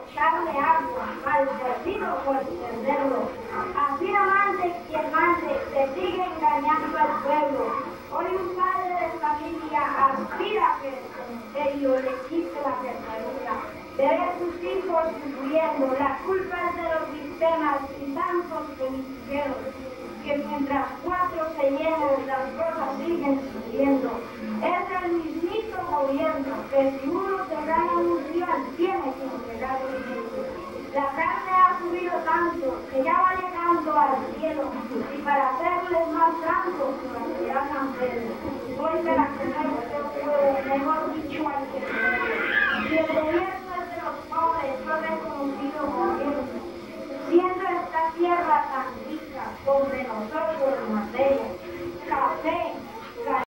echarle agua, maldecido por perderlo. Así amante y amante se sigue engañando al pueblo. Hoy un padre de familia aspira a que el cementerio le quite la ternura. Ver a sus hijos sufriendo, la culpa es de los sistemas y tantos politiqueros, que mientras cuatro se llenan, las cosas siguen subiendo. Es el mismito gobierno que si uno se gana un rial tiene que entregar dinero. La carne ha subido tanto que ya va llegando al cielo, y para hacerles más santos se la hagan ver. Hoy se la tenemos, mejor dicho, al que se. Y el gobierno